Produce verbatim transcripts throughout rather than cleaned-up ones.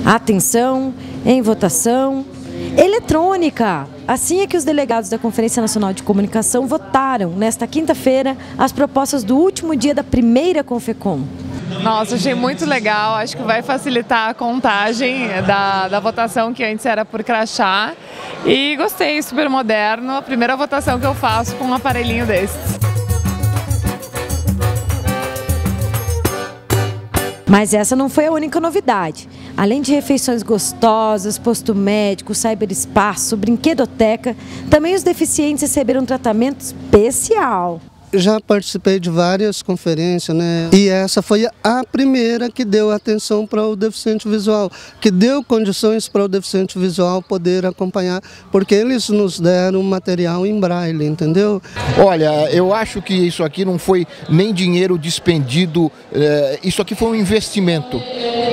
Atenção, em votação eletrônica. Assim é que os delegados da Conferência Nacional de Comunicação votaram, nesta quinta-feira, as propostas do último dia da primeira Confecom. Nossa, achei muito legal, acho que vai facilitar a contagem da, da votação que antes era por crachá. E gostei, super moderno, a primeira votação que eu faço com um aparelhinho desses. Mas essa não foi a única novidade. Além de refeições gostosas, posto médico, cyberespaço, brinquedoteca, também os deficientes receberam um tratamento especial. Já participei de várias conferências, né? E essa foi a primeira que deu atenção para o deficiente visual, que deu condições para o deficiente visual poder acompanhar, porque eles nos deram material em braille, entendeu? Olha, eu acho que isso aqui não foi nem dinheiro despendido, isso aqui foi um investimento.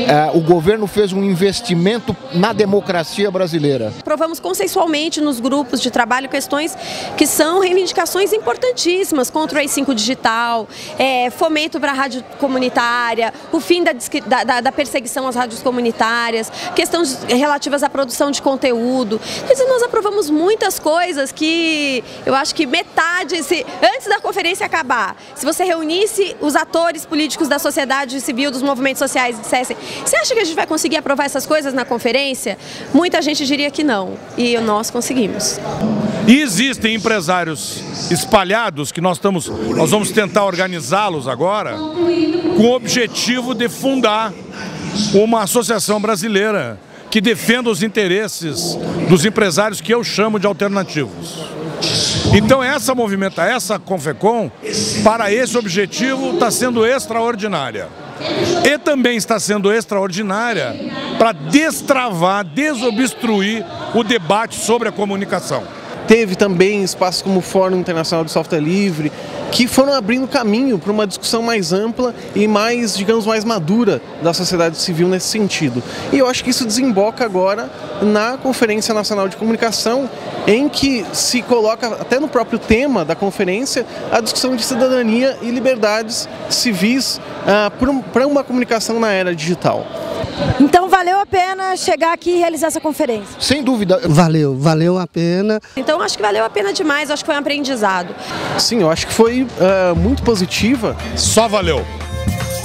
O governo fez um investimento na democracia brasileira. Aprovamos consensualmente nos grupos de trabalho questões que são reivindicações importantíssimas, contra o A I cinco digital, é, fomento para a rádio comunitária, o fim da, da, da perseguição às rádios comunitárias, questões relativas à produção de conteúdo. Quer dizer, nós aprovamos muitas coisas que eu acho que metade, se, antes da conferência acabar, se você reunisse os atores políticos da sociedade civil, dos movimentos sociais e dissessem: você acha que a gente vai conseguir aprovar essas coisas na conferência? Muita gente diria que não, e nós conseguimos. E existem empresários espalhados que nós estamos Nós vamos tentar organizá-los agora com o objetivo de fundar uma associação brasileira que defenda os interesses dos empresários que eu chamo de alternativos. Então essa movimenta, essa Confecom, para esse objetivo está sendo extraordinária. E também está sendo extraordinária para destravar, desobstruir o debate sobre a comunicação. Teve também espaços como o Fórum Internacional de Software Livre, que foram abrindo caminho para uma discussão mais ampla e mais, digamos, mais madura da sociedade civil nesse sentido. E eu acho que isso desemboca agora na Conferência Nacional de Comunicação, em que se coloca, até no próprio tema da conferência, a discussão de cidadania e liberdades civis ah, para uma comunicação na era digital. Então valeu a pena chegar aqui e realizar essa conferência? Sem dúvida. Valeu, valeu a pena. Então acho que valeu a pena demais, acho que foi um aprendizado. Sim, eu acho que foi uh, muito positiva. Só valeu.